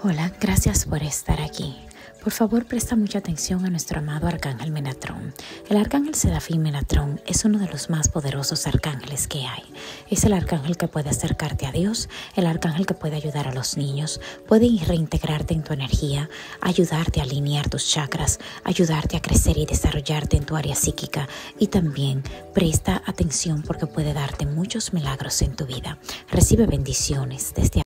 Hola, gracias por estar aquí. Por favor, presta mucha atención a nuestro amado Arcángel Metatron. El Arcángel Serafín Metatron es uno de los más poderosos arcángeles que hay. Es el arcángel que puede acercarte a Dios, el arcángel que puede ayudar a los niños, puede reintegrarte en tu energía, ayudarte a alinear tus chakras, ayudarte a crecer y desarrollarte en tu área psíquica, y también presta atención porque puede darte muchos milagros en tu vida. Recibe bendiciones desde